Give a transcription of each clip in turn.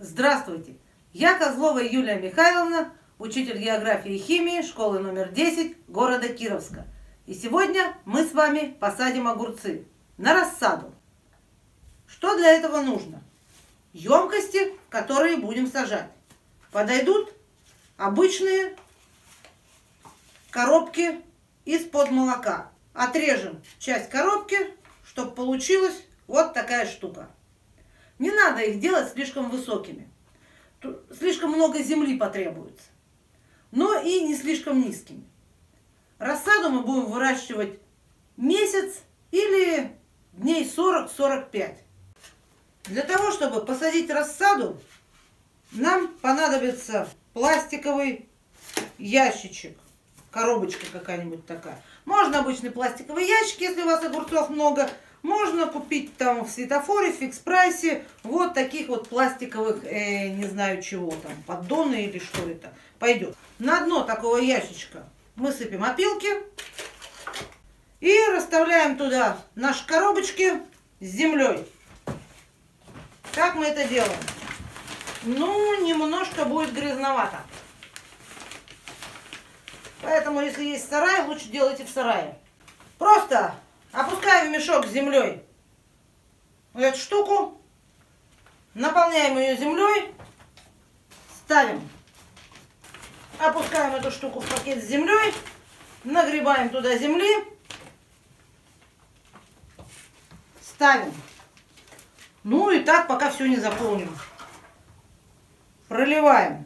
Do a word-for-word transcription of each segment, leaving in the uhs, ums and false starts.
Здравствуйте! Я Козлова Юлия Михайловна, учитель географии и химии школы номер десять города Кировска. И сегодня мы с вами посадим огурцы на рассаду. Что для этого нужно? Емкости, в которые будем сажать. Подойдут обычные коробки из-под молока. Отрежем часть коробки, чтобы получилась вот такая штука. Не надо их делать слишком высокими. Тут слишком много земли потребуется. Но и не слишком низкими. Рассаду мы будем выращивать месяц или дней сорок-сорок пять. Для того, чтобы посадить рассаду, нам понадобится пластиковый ящичек. Коробочка какая-нибудь такая. Можно обычный пластиковый ящик, если у вас огурцов много. Можно купить там в Светофоре, в Фикс-прайсе вот таких вот пластиковых, э, не знаю чего там, поддоны или что это. Пойдет. На дно такого ящичка мы сыпем опилки и расставляем туда наши коробочки с землей. Как мы это делаем? Ну, немножко будет грязновато. Поэтому, если есть сарай, лучше делайте в сарае. Просто опускаем в мешок с землей эту штуку, наполняем ее землей, ставим, опускаем эту штуку в пакет с землей, нагребаем туда земли, ставим. Ну и так, пока все не заполним. Проливаем.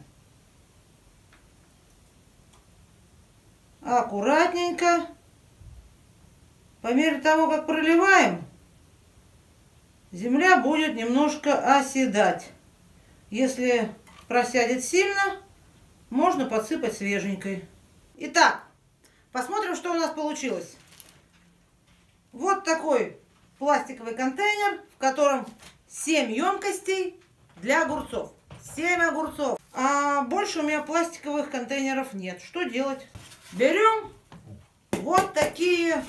Аккуратненько. По мере того, как проливаем, земля будет немножко оседать. Если просядет сильно, можно подсыпать свеженькой. Итак, посмотрим, что у нас получилось. Вот такой пластиковый контейнер, в котором семь емкостей для огурцов. семь огурцов. А больше у меня пластиковых контейнеров нет. Что делать? Берем вот такие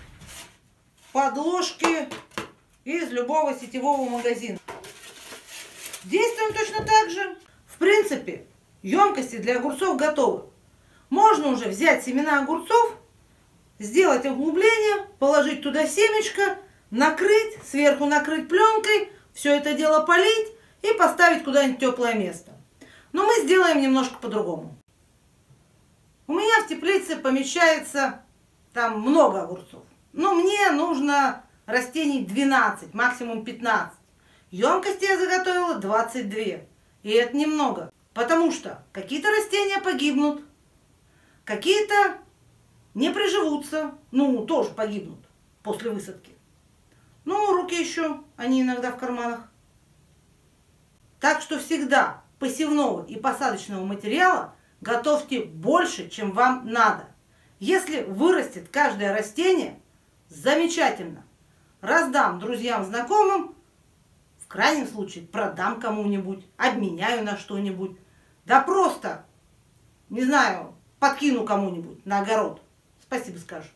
подложки из любого сетевого магазина. Действуем точно так же. В принципе, емкости для огурцов готовы. Можно уже взять семена огурцов, сделать углубление, положить туда семечко, накрыть, сверху накрыть пленкой, все это дело полить и поставить куда-нибудь теплое место. Но мы сделаем немножко по-другому. У меня в теплице помещается там много огурцов. Но мне нужно растений двенадцать, максимум пятнадцать. Емкости я заготовила двадцать две. И это немного. Потому что какие-то растения погибнут, какие-то не приживутся. Ну, тоже погибнут после высадки. Ну, руки еще, они иногда в карманах. Так что всегда посевного и посадочного материала готовьте больше, чем вам надо. Если вырастет каждое растение, замечательно. Раздам друзьям, знакомым, в крайнем случае продам кому-нибудь, обменяю на что-нибудь. Да просто, не знаю, подкину кому-нибудь на огород. Спасибо скажут.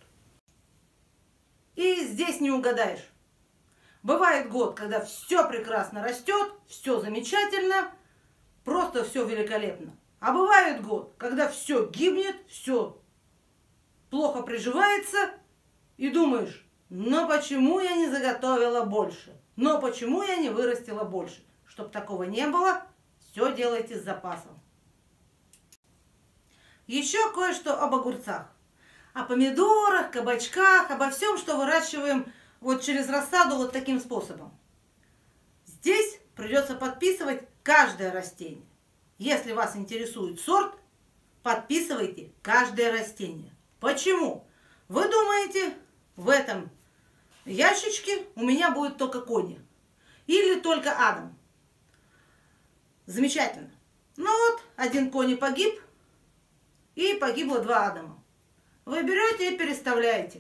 И здесь не угадаешь. Бывает год, когда все прекрасно растет, все замечательно, просто все великолепно. А бывает год, когда все гибнет, все плохо приживается, и думаешь, но почему я не заготовила больше? Но почему я не вырастила больше? Чтобы такого не было, все делайте с запасом. Еще кое-что об огурцах. О помидорах, кабачках, обо всем, что выращиваем вот через рассаду вот таким способом. Здесь придется подписывать каждое растение. Если вас интересует сорт, подписывайте каждое растение. Почему? Вы думаете, в этом ящичке у меня будет только кони или только Адам? Замечательно. Ну вот, один кони погиб, и погибло два Адама. Вы берете и переставляете.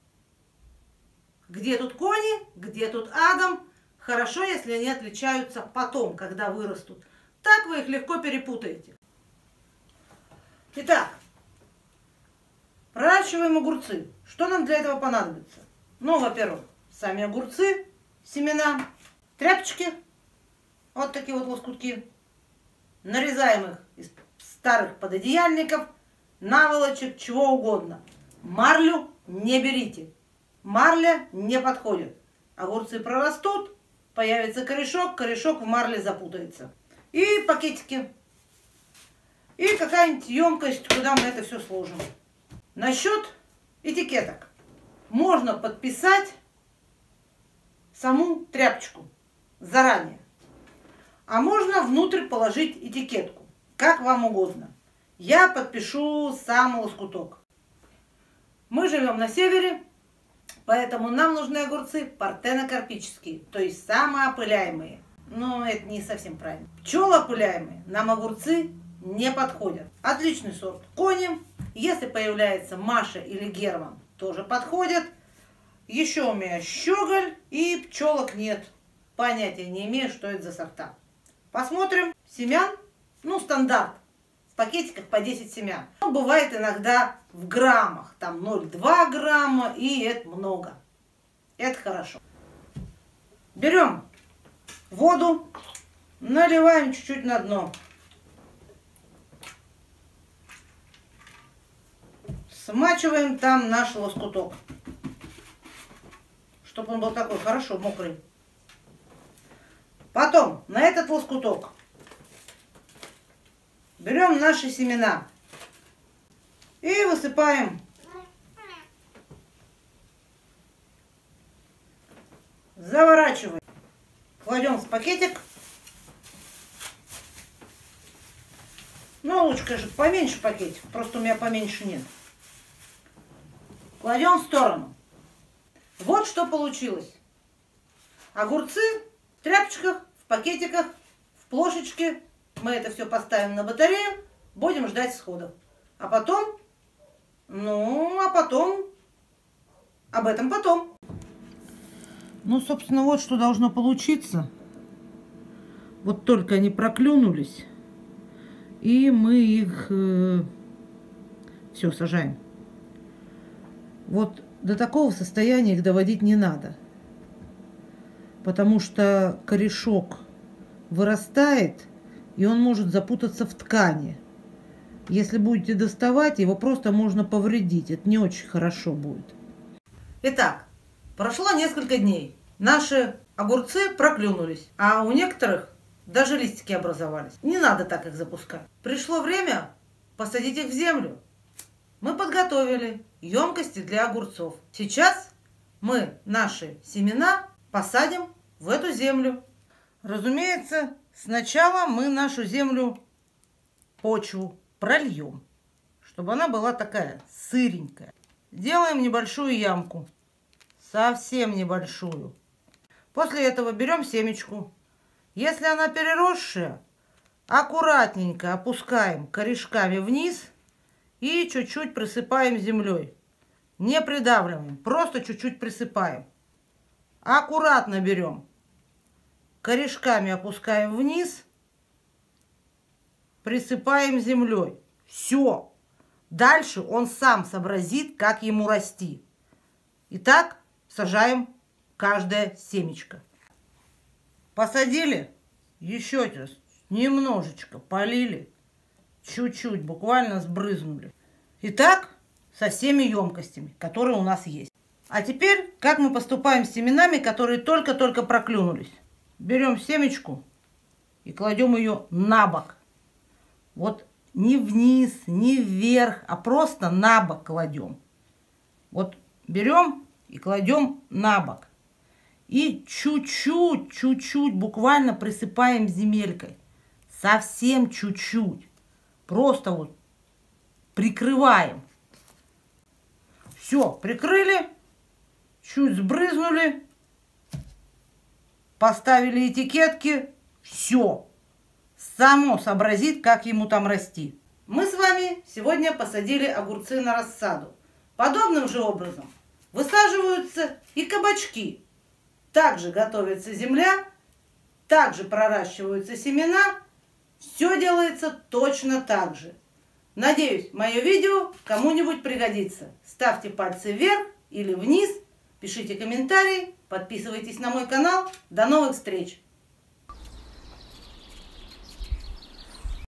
Где тут кони, где тут Адам? Хорошо, если они отличаются потом, когда вырастут. Так вы их легко перепутаете. Итак, проращиваем огурцы. Что нам для этого понадобится? Ну, во-первых, сами огурцы, семена, тряпочки, вот такие вот лоскутки, нарезаем их из старых пододеяльников, наволочек, чего угодно. Марлю не берите. Марля не подходит. Огурцы прорастут, появится корешок, корешок в марле запутается. И пакетики. И какая-нибудь емкость, куда мы это все сложим. Насчет этикеток. Можно подписать саму тряпочку заранее. А можно внутрь положить этикетку. Как вам угодно. Я подпишу сам лоскуток. Мы живем на севере, поэтому нам нужны огурцы партенокарпические, то есть самоопыляемые. Но это не совсем правильно. Пчелоопыляемые нам огурцы не подходят. Отличный сорт кони. Если появляется Маша или Герман, тоже подходят. Еще у меня щеголь и пчелок нет. Понятия не имею, что это за сорта. Посмотрим. Семян, ну стандарт. В пакетиках по десять семян. Но бывает иногда в граммах. Там ноль целых два грамма, и это много. Это хорошо. Берем воду, наливаем чуть-чуть на дно. Смачиваем там наш лоскуток, чтобы он был такой хорошо мокрый. Потом на этот лоскуток берем наши семена и высыпаем. Заворачиваем. Кладем в пакетик. Ну, лучше, конечно, поменьше пакетик. Просто у меня поменьше нет. Кладем в сторону. Вот что получилось. Огурцы в тряпочках, в пакетиках, в плошечке. Мы это все поставим на батарею. Будем ждать сходов. А потом, ну, а потом, об этом потом. Ну, собственно, вот что должно получиться. Вот только они проклюнулись. И мы их э, все сажаем. Вот до такого состояния их доводить не надо. Потому что корешок вырастает, и он может запутаться в ткани. Если будете доставать, его просто можно повредить. Это не очень хорошо будет. Итак, прошло несколько дней. Наши огурцы проклюнулись, а у некоторых даже листики образовались. Не надо так их запускать. Пришло время посадить их в землю. Мы подготовили емкости для огурцов. Сейчас мы наши семена посадим в эту землю. Разумеется, сначала мы нашу землю, почву прольем, чтобы она была такая сыренькая. Делаем небольшую ямку, совсем небольшую. После этого берем семечку. Если она переросшая, аккуратненько опускаем корешками вниз и чуть-чуть присыпаем землей. Не придавливаем, просто чуть-чуть присыпаем. Аккуратно берем, корешками опускаем вниз, присыпаем землей. Все. Дальше он сам сообразит, как ему расти. Итак, сажаем каждое семечко. Посадили, еще раз немножечко полили, чуть-чуть, буквально сбрызнули. Итак, со всеми емкостями, которые у нас есть. А теперь, как мы поступаем с семенами, которые только-только проклюнулись. Берем семечку и кладем ее на бок. Вот не вниз, не вверх, а просто на бок кладем. Вот берем и кладем на бок. И чуть-чуть, чуть-чуть буквально присыпаем земелькой. Совсем чуть-чуть. Просто вот прикрываем. Все, прикрыли, чуть сбрызнули, поставили этикетки. Все. Само сообразит, как ему там расти. Мы с вами сегодня посадили огурцы на рассаду. Подобным же образом высаживаются и кабачки. Также готовится земля, также проращиваются семена. Все делается точно так же. Надеюсь, мое видео кому-нибудь пригодится. Ставьте пальцы вверх или вниз, пишите комментарии, подписывайтесь на мой канал. До новых встреч!